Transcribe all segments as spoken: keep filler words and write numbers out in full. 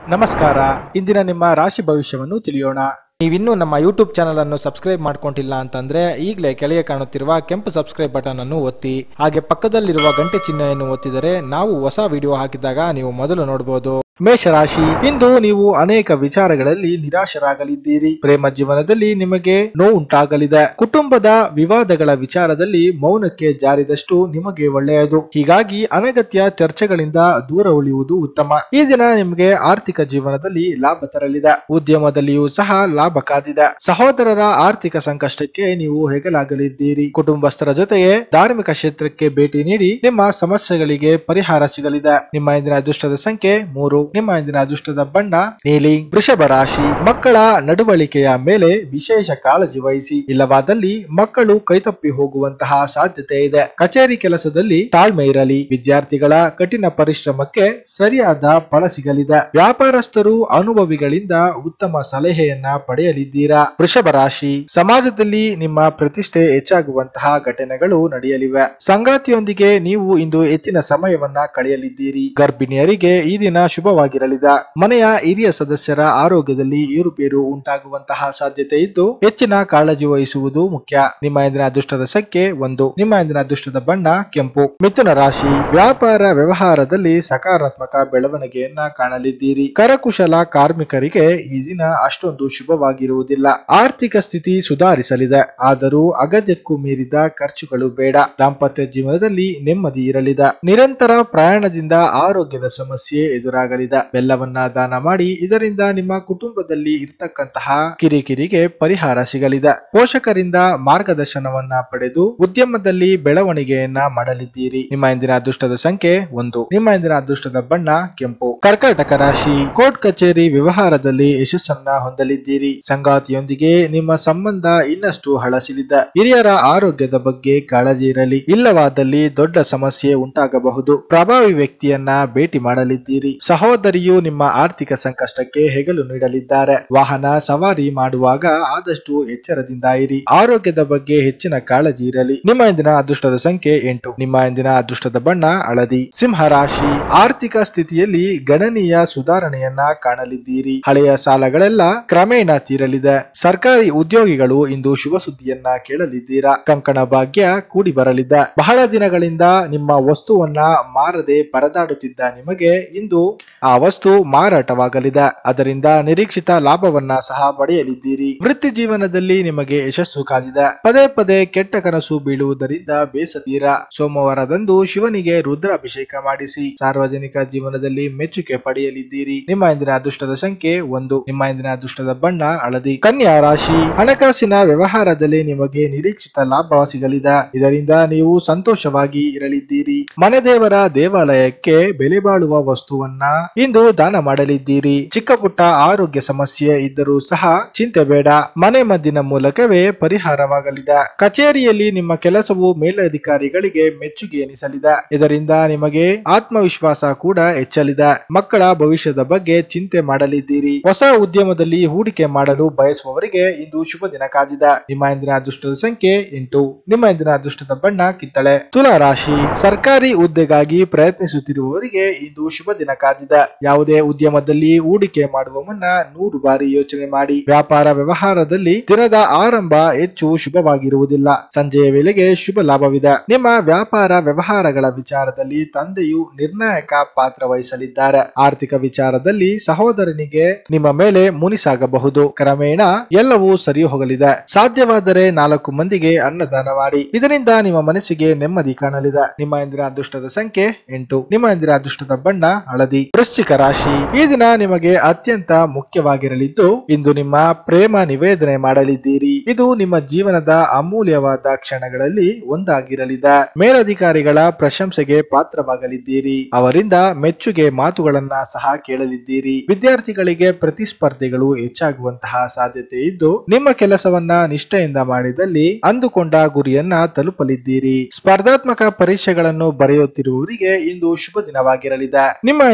ನಮಸ್ಕಾರ. ಇಂದಿನ ನಿಮ್ಮ ರಾಶಿ ಭವಿಷ್ಯವನ್ನು ತಿಳಿಯೋಣ. ನೀವಿನ್ನೂ ನಮ್ಮ ಯೂಟ್ಯೂಬ್ ಚಾನಲ್ ಅನ್ನು ಸಬ್ಸ್ಕ್ರೈಬ್ ಮಾಡ್ಕೊಂಡಿಲ್ಲ ಅಂತಂದ್ರೆ ಈಗಲೇ ಕೆಳಗೆ ಕಾಣುತ್ತಿರುವ ಕೆಂಪು ಸಬ್ಸ್ಕ್ರೈಬ್ ಬಟನ್ ಅನ್ನು ಒತ್ತಿ, ಹಾಗೆ ಪಕ್ಕದಲ್ಲಿರುವ ಗಂಟೆ ಚಿಹ್ನೆಯನ್ನು ಒತ್ತಿದರೆ ನಾವು ಹೊಸ ವಿಡಿಯೋ ಹಾಕಿದಾಗ ನೀವು ಮೊದಲು ನೋಡಬಹುದು. ಮೇಷರಾಶಿ, ಇಂದು ನೀವು ಅನೇಕ ವಿಚಾರಗಳಲ್ಲಿ ನಿರಾಶರಾಗಲಿದ್ದೀರಿ. ಪ್ರೇಮ ಜೀವನದಲ್ಲಿ ನಿಮಗೆ ನೋವುಂಟಾಗಲಿದೆ. ಕುಟುಂಬದ ವಿವಾದಗಳ ವಿಚಾರದಲ್ಲಿ ಮೌನಕ್ಕೆ ಜಾರಿದಷ್ಟು ನಿಮಗೆ ಒಳ್ಳೆಯದು. ಹೀಗಾಗಿ ಅನಗತ್ಯ ಚರ್ಚೆಗಳಿಂದ ದೂರ ಉಳಿಯುವುದು ಉತ್ತಮ. ಈ ದಿನ ನಿಮಗೆ ಆರ್ಥಿಕ ಜೀವನದಲ್ಲಿ ಲಾಭ ತರಲಿದೆ. ಉದ್ಯಮದಲ್ಲಿಯೂ ಸಹ ಲಾಭ ಕಾದಿದೆ. ಸಹೋದರರ ಆರ್ಥಿಕ ಸಂಕಷ್ಟಕ್ಕೆ ನೀವು ಹೆಗಲಾಗಲಿದ್ದೀರಿ. ಕುಟುಂಬಸ್ಥರ ಜೊತೆಗೆ ಧಾರ್ಮಿಕ ಕ್ಷೇತ್ರಕ್ಕೆ ಭೇಟಿ ನೀಡಿ ನಿಮ್ಮ ಸಮಸ್ಯೆಗಳಿಗೆ ಪರಿಹಾರ ಸಿಗಲಿದೆ. ನಿಮ್ಮ ಇಂದಿನ ಅದೃಷ್ಟದ ಸಂಖ್ಯೆ ಮೂರು. ನಿಮ್ಮ ಇಂದಿನ ಅದೃಷ್ಟದ ಬಣ್ಣ ನೀಲಿ. ವೃಷಭ ರಾಶಿ, ಮಕ್ಕಳ ನಡವಳಿಕೆಯ ಮೇಲೆ ವಿಶೇಷ ಕಾಳಜಿ ವಹಿಸಿ. ಇಲ್ಲವಾದಲ್ಲಿ ಮಕ್ಕಳು ಕೈತಪ್ಪಿ ಹೋಗುವಂತಹ ಸಾಧ್ಯತೆ ಇದೆ. ಕಚೇರಿ ಕೆಲಸದಲ್ಲಿ ತಾಳ್ಮೆ ಇರಲಿ. ವಿದ್ಯಾರ್ಥಿಗಳ ಕಠಿಣ ಪರಿಶ್ರಮಕ್ಕೆ ಸರಿಯಾದ ಫಲ ಸಿಗಲಿದೆ. ವ್ಯಾಪಾರಸ್ಥರು ಅನುಭವಿಗಳಿಂದ ಉತ್ತಮ ಸಲಹೆಯನ್ನ ಪಡೆಯಲಿದ್ದೀರಾ. ವೃಷಭ ರಾಶಿ, ಸಮಾಜದಲ್ಲಿ ನಿಮ್ಮ ಪ್ರತಿಷ್ಠೆ ಹೆಚ್ಚಾಗುವಂತಹ ಘಟನೆಗಳು ನಡೆಯಲಿವೆ. ಸಂಗಾತಿಯೊಂದಿಗೆ ನೀವು ಇಂದು ಹೆಚ್ಚಿನ ಸಮಯವನ್ನ ಕಳೆಯಲಿದ್ದೀರಿ. ಗರ್ಭಿಣಿಯರಿಗೆ ಈ ದಿನ ಶುಭವಾಗಿರಲಿದೆ. ಮನೆಯ ಹಿರಿಯ ಸದಸ್ಯರ ಆರೋಗ್ಯದಲ್ಲಿ ಏರುಪೇರು ಉಂಟಾಗುವಂತಹ ಸಾಧ್ಯತೆ ಇದ್ದು ಹೆಚ್ಚಿನ ಕಾಳಜಿ ವಹಿಸುವುದು ಮುಖ್ಯ. ನಿಮ್ಮ ಇಂದಿನ ಅದೃಷ್ಟದ ಸಂಖ್ಯೆ ಒಂದು. ನಿಮ್ಮ ಇಂದಿನ ಅದೃಷ್ಟದ ಬಣ್ಣ ಕೆಂಪು. ಮಿಥುನ ರಾಶಿ, ವ್ಯಾಪಾರ ವ್ಯವಹಾರದಲ್ಲಿ ಸಕಾರಾತ್ಮಕ ಬೆಳವಣಿಗೆಯನ್ನ ಕಾಣಲಿದ್ದೀರಿ. ಕರಕುಶಲ ಕಾರ್ಮಿಕರಿಗೆ ಈ ದಿನ ಅಷ್ಟೊಂದು ಶುಭವಾಗಿರುವುದಿಲ್ಲ. ಆರ್ಥಿಕ ಸ್ಥಿತಿ ಸುಧಾರಿಸಲಿದೆ. ಆದರೂ ಅಗತ್ಯಕ್ಕೂ ಮೀರಿದ ಖರ್ಚುಗಳು ಬೇಡ. ದಾಂಪತ್ಯ ಜೀವನದಲ್ಲಿ ನೆಮ್ಮದಿ ಇರಲಿದೆ. ನಿರಂತರ ಪ್ರಯಾಣದಿಂದ ಆರೋಗ್ಯದ ಸಮಸ್ಯೆ ಎದುರಾಗಲಿದೆ. ಬೆಲ್ಲವನ್ನ ದಾನ ಮಾಡಿ. ಇದರಿಂದ ನಿಮ್ಮ ಕುಟುಂಬದಲ್ಲಿ ಇರ್ತಕ್ಕಂತಹ ಕಿರಿಕಿರಿಗೆ ಪರಿಹಾರ ಸಿಗಲಿದೆ. ಪೋಷಕರಿಂದ ಮಾರ್ಗದರ್ಶನವನ್ನ ಪಡೆದು ಉದ್ಯಮದಲ್ಲಿ ಬೆಳವಣಿಗೆಯನ್ನ ಮಾಡಲಿದ್ದೀರಿ. ನಿಮ್ಮ ಇಂದಿನ ಅದೃಷ್ಟದ ಸಂಖ್ಯೆ ಒಂದು. ನಿಮ್ಮ ಇಂದಿನ ಅದೃಷ್ಟದ ಬಣ್ಣ ಕೆಂಪು. ಕರ್ಕಾಟಕ ರಾಶಿ, ಕೋರ್ಟ್ ಕಚೇರಿ ವ್ಯವಹಾರದಲ್ಲಿ ಯಶಸ್ಸನ್ನ ಹೊಂದಲಿದ್ದೀರಿ. ಸಂಗಾತಿಯೊಂದಿಗೆ ನಿಮ್ಮ ಸಂಬಂಧ ಇನ್ನಷ್ಟು ಹಳಸಲಿದೆ. ಹಿರಿಯರ ಆರೋಗ್ಯದ ಬಗ್ಗೆ ಕಾಳಜಿ ಇರಲಿ. ಇಲ್ಲವಾದಲ್ಲಿ ದೊಡ್ಡ ಸಮಸ್ಯೆ ಉಂಟಾಗಬಹುದು. ಪ್ರಭಾವಿ ವ್ಯಕ್ತಿಯನ್ನ ಭೇಟಿ ಮಾಡಲಿದ್ದೀರಿ. ಸಹೋದರಿಯು ನಿಮ್ಮ ಆರ್ಥಿಕ ಸಂಕಷ್ಟಕ್ಕೆ ಹೆಗಲು ನೀಡಲಿದ್ದಾರೆ. ವಾಹನ ಸವಾರಿ ಮಾಡುವಾಗ ಆದಷ್ಟು ಎಚ್ಚರದಿಂದ ಇರಿ. ಆರೋಗ್ಯದ ಬಗ್ಗೆ ಹೆಚ್ಚಿನ ಕಾಳಜಿ ಇರಲಿ. ನಿಮ್ಮ ಇಂದಿನ ಅದೃಷ್ಟದ ಸಂಖ್ಯೆ ಎಂಟು. ನಿಮ್ಮ ಇಂದಿನ ಅದೃಷ್ಟದ ಬಣ್ಣ ಹಳದಿ. ಸಿಂಹ ರಾಶಿ, ಆರ್ಥಿಕ ಸ್ಥಿತಿಯಲ್ಲಿ ಗಣನೀಯ ಸುಧಾರಣೆಯನ್ನ ಕಾಣಲಿದ್ದೀರಿ. ಹಳೆಯ ಸಾಲಗಳೆಲ್ಲ ಕ್ರಮೇಣ ತೀರಲಿದೆ. ಸರ್ಕಾರಿ ಉದ್ಯೋಗಿಗಳು ಇಂದು ಶುಭ ಸುದ್ದಿಯನ್ನ ಕೇಳಲಿದ್ದೀರಾ. ಕಂಕಣ ಭಾಗ್ಯ ಕೂಡಿ ಬರಲಿದೆ. ಬಹಳ ದಿನಗಳಿಂದ ನಿಮ್ಮ ವಸ್ತುವನ್ನ ಮಾರದೆ ಪರದಾಡುತ್ತಿದ್ದ ನಿಮಗೆ ಇಂದು ಆ ವಸ್ತು ಮಾರಾಟವಾಗಲಿದೆ. ಅದರಿಂದ ನಿರೀಕ್ಷಿತ ಲಾಭವನ್ನ ಸಹ ಪಡೆಯಲಿದ್ದೀರಿ. ವೃತ್ತಿ ಜೀವನದಲ್ಲಿ ನಿಮಗೆ ಯಶಸ್ಸು ಕಾದಿದೆ. ಪದೇ ಪದೇ ಕೆಟ್ಟ ಕನಸು ಬೀಳುವುದರಿಂದ ಬೇಸತ್ತೀರಾ. ಸೋಮವಾರದಂದು ಶಿವನಿಗೆ ರುದ್ರಾಭಿಷೇಕ ಮಾಡಿಸಿ. ಸಾರ್ವಜನಿಕ ಜೀವನದಲ್ಲಿ ಮೆಚ್ಚುಗೆ ಪಡೆಯಲಿದ್ದೀರಿ. ನಿಮ್ಮ ಇಂದಿನ ಅದೃಷ್ಟದ ಸಂಖ್ಯೆ ಒಂದು. ನಿಮ್ಮ ಇಂದಿನ ಅದೃಷ್ಟದ ಬಣ್ಣ ಹಳದಿ. ಕನ್ಯಾ ರಾಶಿ, ಹಣಕಾಸಿನ ವ್ಯವಹಾರದಲ್ಲಿ ನಿಮಗೆ ನಿರೀಕ್ಷಿತ ಲಾಭ ಸಿಗಲಿದೆ. ಇದರಿಂದ ನೀವು ಸಂತೋಷವಾಗಿ ಇರಲಿದ್ದೀರಿ. ಮನೆ ದೇವರ ದೇವಾಲಯಕ್ಕೆ ಬೆಲೆ ಬಾಳುವ ವಸ್ತುವನ್ನ ಇಂದು ದಾನ ಮಾಡಲಿದ್ದೀರಿ. ಚಿಕ್ಕ ಪುಟ್ಟ ಆರೋಗ್ಯ ಸಮಸ್ಯೆ ಇದ್ದರೂ ಸಹ ಚಿಂತೆ ಬೇಡ. ಮನೆ ಮದ್ದಿನ ಮೂಲಕವೇ ಪರಿಹಾರವಾಗಲಿದೆ. ಕಚೇರಿಯಲ್ಲಿ ನಿಮ್ಮ ಕೆಲಸವು ಮೇಲಧಿಕಾರಿಗಳಿಗೆ ಮೆಚ್ಚುಗೆ ಎನಿಸಲಿದೆ. ಇದರಿಂದ ನಿಮಗೆ ಆತ್ಮವಿಶ್ವಾಸ ಕೂಡ ಹೆಚ್ಚಲಿದೆ. ಮಕ್ಕಳ ಭವಿಷ್ಯದ ಬಗ್ಗೆ ಚಿಂತೆ ಮಾಡಲಿದ್ದೀರಿ. ಹೊಸ ಉದ್ಯಮದಲ್ಲಿ ಹೂಡಿಕೆ ಮಾಡಲು ಬಯಸುವವರಿಗೆ ಇಂದು ಶುಭ ದಿನ ಕಾದಿದೆ. ನಿಮ್ಮ ಇಂದಿನ ಅದೃಷ್ಟದ ಸಂಖ್ಯೆ ಎಂಟು. ನಿಮ್ಮ ಇಂದಿನ ಅದೃಷ್ಟದ ಬಣ್ಣ ಕಿತ್ತಳೆ. ತುಲಾ ರಾಶಿ, ಸರ್ಕಾರಿ ಹುದ್ದೆಗಾಗಿ ಪ್ರಯತ್ನಿಸುತ್ತಿರುವವರಿಗೆ ಇಂದು ಶುಭ ದಿನ ಕಾದಿದೆ. ಯಾವುದೇ ಉದ್ಯಮದಲ್ಲಿ ಹೂಡಿಕೆ ಮಾಡುವ ಮುನ್ನ ನೂರು ಬಾರಿ ಯೋಚನೆ ಮಾಡಿ. ವ್ಯಾಪಾರ ವ್ಯವಹಾರದಲ್ಲಿ ದಿನದ ಆರಂಭ ಹೆಚ್ಚು ಶುಭವಾಗಿರುವುದಿಲ್ಲ. ಸಂಜೆಯ ವೇಳೆಗೆ ಶುಭ ಲಾಭವಿದೆ. ನಿಮ್ಮ ವ್ಯಾಪಾರ ವ್ಯವಹಾರಗಳ ವಿಚಾರದಲ್ಲಿ ತಂದೆಯು ನಿರ್ಣಾಯಕ ಪಾತ್ರ ವಹಿಸಲಿದ್ದಾರೆ. ಆರ್ಥಿಕ ವಿಚಾರದಲ್ಲಿ ಸಹೋದರನಿಗೆ ನಿಮ್ಮ ಮೇಲೆ ಮುನಿಸಾಗಬಹುದು. ಕ್ರಮೇಣ ಎಲ್ಲವೂ ಸರಿ ಹೋಗಲಿದೆ. ಸಾಧ್ಯವಾದರೆ ನಾಲ್ಕು ಮಂದಿಗೆ ಅನ್ನದಾನ ಮಾಡಿ. ಇದರಿಂದ ನಿಮ್ಮ ಮನಸ್ಸಿಗೆ ನೆಮ್ಮದಿ ಕಾಣಲಿದೆ. ನಿಮ್ಮ ಇಂದಿನ ಅದೃಷ್ಟದ ಸಂಖ್ಯೆ ಎಂಟು. ನಿಮ್ಮ ಇಂದಿನ ಅದೃಷ್ಟದ ಬಣ್ಣ ಹಳದಿ. ವೃಶ್ಚಿಕ ರಾಶಿ, ಈ ದಿನ ನಿಮಗೆ ಅತ್ಯಂತ ಮುಖ್ಯವಾಗಿರಲಿದ್ದು ಇಂದು ನಿಮ್ಮ ಪ್ರೇಮ ನಿವೇದನೆ ಮಾಡಲಿದ್ದೀರಿ. ಇದು ನಿಮ್ಮ ಜೀವನದ ಅಮೂಲ್ಯವಾದ ಕ್ಷಣಗಳಲ್ಲಿ ಒಂದಾಗಿರಲಿದೆ. ಮೇಲಧಿಕಾರಿಗಳ ಪ್ರಶಂಸೆಗೆ ಪಾತ್ರವಾಗಲಿದ್ದೀರಿ. ಅವರಿಂದ ಮೆಚ್ಚುಗೆ ಮಾತುಗಳನ್ನ ಸಹ ಕೇಳಲಿದ್ದೀರಿ. ವಿದ್ಯಾರ್ಥಿಗಳಿಗೆ ಪ್ರತಿಸ್ಪರ್ಧೆಗಳು ಹೆಚ್ಚಾಗುವಂತಹ ಸಾಧ್ಯತೆ ಇದ್ದು ನಿಮ್ಮ ಕೆಲಸವನ್ನ ನಿಷ್ಠೆಯಿಂದ ಮಾಡಿದಲ್ಲಿ ಅಂದುಕೊಂಡ ಗುರಿಯನ್ನ ತಲುಪಲಿದ್ದೀರಿ. ಸ್ಪರ್ಧಾತ್ಮಕ ಪರೀಕ್ಷೆಗಳನ್ನು ಬರೆಯುತ್ತಿರುವವರಿಗೆ ಇಂದು ಶುಭ ದಿನವಾಗಿರಲಿದೆ. ನಿಮ್ಮ ಇಂದಿನ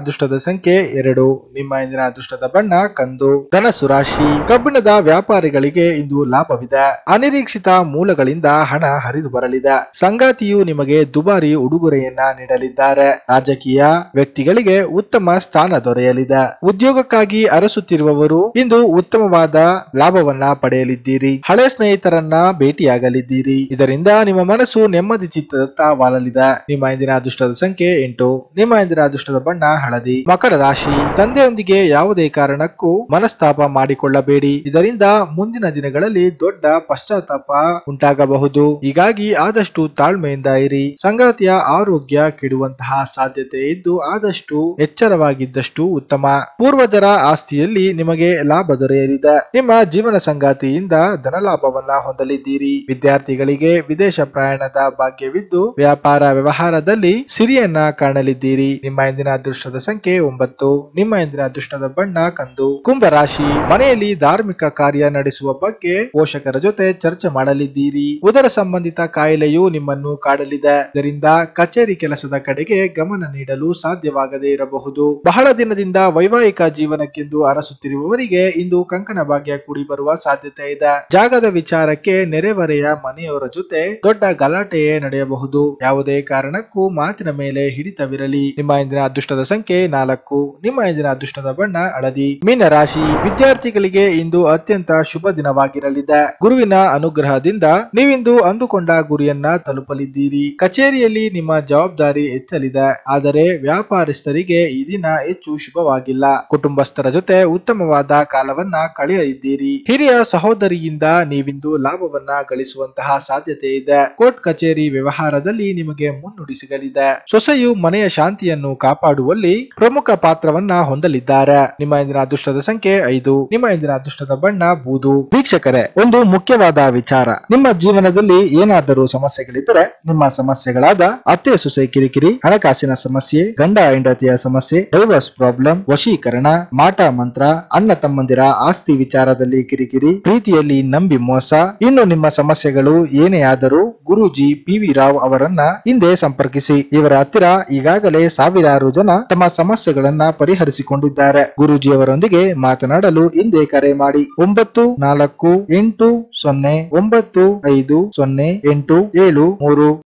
ಅದೃಷ್ಟದ ಸಂಖ್ಯೆ ಎರಡು. ನಿಮ್ಮ ಇಂದಿನ ಅದೃಷ್ಟದ ಬಣ್ಣ ಕಂದು. ಧನಸ್ಸು ರಾಶಿ. ಕಬ್ಬಿಣದ ವ್ಯಾಪಾರಿಗಳಿಗೆ ಇಂದು ಲಾಭವಿದೆ. ಅನಿರೀಕ್ಷಿತ ಮೂಲಗಳಿಂದ ಹಣ ಹರಿದು ಬರಲಿದೆ. ಸಂಗಾತಿಯು ನಿಮಗೆ ದುಬಾರಿ ಉಡುಗೊರೆಯನ್ನ ನೀಡಲಿದ್ದಾರೆ. ರಾಜಕೀಯ ವ್ಯಕ್ತಿಗಳಿಗೆ ಉತ್ತಮ ಸ್ಥಾನ ದೊರೆಯಲಿದೆ. ಉದ್ಯೋಗಕ್ಕಾಗಿ ಅರಸುತ್ತಿರುವವರು ಇಂದು ಉತ್ತಮವಾದ ಲಾಭವನ್ನ ಪಡೆಯಲಿದ್ದೀರಿ. ಹಳೆ ಸ್ನೇಹಿತರನ್ನ ಭೇಟಿಯಾಗಲಿದ್ದೀರಿ. ಇದರಿಂದ ನಿಮ್ಮ ಮನಸ್ಸು ನೆಮ್ಮದಿ ಚಿತ್ತದತ್ತ ವಾಲಲಿದೆ. ನಿಮ್ಮ ಇಂದಿನ ಅದೃಷ್ಟದ ಸಂಖ್ಯೆ ಎಂಟು. ನಿಮ್ಮ ಇಂದಿನ ಅದೃಷ್ಟದ ಬಣ್ಣ ಹಳದಿ. ಮಕರ ರಾಶಿ. ತಂದೆಯೊಂದಿಗೆ ಯಾವುದೇ ಕಾರಣಕ್ಕೂ ಮನಸ್ತಾಪ ಮಾಡಿಕೊಳ್ಳಬೇಡಿ. ಇದರಿಂದ ಮುಂದಿನ ದಿನಗಳಲ್ಲಿ ದೊಡ್ಡ ಪಶ್ಚಾತ್ತಾಪ ಉಂಟಾಗಬಹುದು. ಹೀಗಾಗಿ ಆದಷ್ಟು ತಾಳ್ಮೆಯಿಂದ ಇರಿ. ಸಂಗಾತಿಯ ಆರೋಗ್ಯ ಕೆಡುವಂತಹ ಸಾಧ್ಯತೆ ಇದ್ದು ಆದಷ್ಟು ಎಚ್ಚರವಾಗಿದ್ದಷ್ಟು ಉತ್ತಮ. ಪೂರ್ವಜರ ಆಸ್ತಿಯಲ್ಲಿ ನಿಮಗೆ ಲಾಭ ದೊರೆಯಲಿದೆ. ನಿಮ್ಮ ಜೀವನ ಸಂಗಾತಿಯಿಂದ ಧನಲಾಭವನ್ನ ಹೊಂದಲಿದ್ದೀರಿ. ವಿದ್ಯಾರ್ಥಿಗಳಿಗೆ ವಿದೇಶ ಪ್ರಯಾಣದ ಭಾಗ್ಯವಿದ್ದು ವ್ಯಾಪಾರ ವ್ಯವಹಾರದಲ್ಲಿ ಸಿರಿಯನ್ನ ಕಾಣಲಿದ್ದೀರಿ. ನಿಮ್ಮ ಇಂದಿನ ಅದೃಷ್ಟದ ಸಂಖ್ಯೆ ಒಂಬತ್ತು. ನಿಮ್ಮ ಇಂದಿನ ಅದೃಷ್ಟದ ಬಣ್ಣ ಕಂದು. ಕುಂಭ ರಾಶಿ. ಮನೆಯಲ್ಲಿ ಧಾರ್ಮಿಕ ಕಾರ್ಯ ನಡೆಸುವ ಬಗ್ಗೆ ಪೋಷಕರ ಜೊತೆ ಚರ್ಚೆ ಮಾಡಲಿದ್ದೀರಿ. ಉದರ ಸಂಬಂಧಿತ ಕಾಯಿಲೆಯು ನಿಮ್ಮನ್ನು ಕಾಡಲಿದೆ. ಇದರಿಂದ ಕಚೇರಿ ಕೆಲಸದ ಕಡೆಗೆ ಗಮನ ನೀಡಲು ಸಾಧ್ಯವಾಗದೇ ಇರಬಹುದು. ಬಹಳ ದಿನದಿಂದ ವೈವಾಹಿಕ ಜೀವನಕ್ಕೆಂದು ಅರಸುತ್ತಿರುವವರಿಗೆ ಇಂದು ಕಂಕಣ ಭಾಗ್ಯ ಕೂಡಿ ಬರುವ ಸಾಧ್ಯತೆ ಇದೆ. ಜಾಗದ ವಿಚಾರಕ್ಕೆ ನೆರೆಹೊರೆಯ ಮನೆಯವರ ಜೊತೆ ದೊಡ್ಡ ಗಲಾಟೆಯೇ ನಡೆಯಬಹುದು. ಯಾವುದೇ ಕಾರಣಕ್ಕೂ ಮಾತಿನ ಮೇಲೆ ಹಿಡಿತವಿರಲಿ. ನಿಮ್ಮ ಇಂದಿನ ಅದೃಷ್ಟದ ಸಂಖ್ಯೆ ನಾಲ್ಕು. ನಿಮ್ಮ ಇಂದಿನ ಅದೃಷ್ಟದ ಬಣ್ಣ ಹಳದಿ. ಮೀನ ರಾಶಿ. ವಿದ್ಯಾರ್ಥಿಗಳಿಗೆ ಇಂದು ಅತ್ಯಂತ ಶುಭ ದಿನವಾಗಿರಲಿದೆ. ಗುರುವಿನ ಅನುಗ್ರಹದಿಂದ ನೀವಿಂದು ಅಂದುಕೊಂಡ ಗುರಿಯನ್ನ ತಲುಪಲಿದ್ದೀರಿ. ಕಚೇರಿಯಲ್ಲಿ ನಿಮ್ಮ ಜವಾಬ್ದಾರಿ ಹೆಚ್ಚಲಿದೆ. ಆದರೆ ವ್ಯಾಪಾರಸ್ಥರಿಗೆ ಈ ದಿನ ಹೆಚ್ಚು ಶುಭವಾಗಿಲ್ಲ. ಕುಟುಂಬಸ್ಥರ ಜೊತೆ ಉತ್ತಮವಾದ ಕಾಲವನ್ನ ಕಳೆಯಲಿದ್ದೀರಿ. ಹಿರಿಯ ಸಹೋದರಿಯಿಂದ ನೀವಿಂದು ಲಾಭವನ್ನ ಗಳಿಸುವಂತಹ ಸಾಧ್ಯತೆ ಇದೆ. ಕೋರ್ಟ್ ಕಚೇರಿ ವ್ಯವಹಾರದಲ್ಲಿ ನಿಮಗೆ ಮುನ್ನುಡಿ ಸಿಗಲಿದೆ. ಸೊಸೆಯು ಮನೆಯ ಶಾಂತಿಯನ್ನು ಕಾಪಾಡುವಲ್ಲಿ ಪ್ರಮುಖ ಪಾತ್ರವನ್ನ ಹೊಂದಲಿದ್ದಾರೆ. ನಿಮ್ಮ ಇಂದಿನ ಅದೃಷ್ಟದ ಸಂಖ್ಯೆ ಐದು. ನಿಮ್ಮ ಇಂದಿನ ಅದೃಷ್ಟದ ಬಣ್ಣ ಬೂದು. ವೀಕ್ಷಕರೇ, ಒಂದು ಮುಖ್ಯವಾದ ವಿಚಾರ. ನಿಮ್ಮ ಜೀವನದಲ್ಲಿ ಏನಾದರೂ ಸಮಸ್ಯೆಗಳಿದ್ದರೆ ನಿಮ್ಮ ಸಮಸ್ಯೆಗಳಾದ ಅತ್ತೆ ಸೊಸೆ ಕಿರಿಕಿರಿ, ಹಣಕಾಸಿನ ಸಮಸ್ಯೆ, ಗಂಡ ಹೆಂಡತಿಯ ಸಮಸ್ಯೆ, ಡೈವರ್ಸ್ ಪ್ರಾಬ್ಲಮ್, ವಶೀಕರಣ, ಮಾಟ ಮಂತ್ರ, ಅಣ್ಣ ತಮ್ಮಂದಿರ ಆಸ್ತಿ ವಿಚಾರದಲ್ಲಿ ಕಿರಿಕಿರಿ, ಪ್ರೀತಿಯಲ್ಲಿ ನಂಬಿ ಮೋಸ, ಇನ್ನು ನಿಮ್ಮ ಸಮಸ್ಯೆಗಳು ಏನೇ ಆದರೂ ಗುರೂಜಿ ಪಿ ವಿ ರಾವ್ ಅವರನ್ನ ಹಿಂದೆ ಸಂಪರ್ಕಿಸಿ. ಇವರ ಹತ್ತಿರ ಈಗಾಗಲೇ ಸಾವಿರಾರು ಜನ ತಮ್ಮ ಸಮಸ್ಯೆಗಳನ್ನ ಪರಿಹರಿಸಿಕೊಂಡಿದ್ದಾರೆ. ಗುರೂಜಿ ಅವರೊಂದಿಗೆ ಮಾತನಾಡಲು ಹಿಂದೆ ಕರೆ ಮಾಡಿ. ಒಂಬತ್ತು ನಾಲ್ಕು ಎಂಟು ಸೊನ್ನೆ ಒಂಬತ್ತು ಐದು ಸೊನ್ನೆ ಎಂಟು ಏಳು ಮೂರು.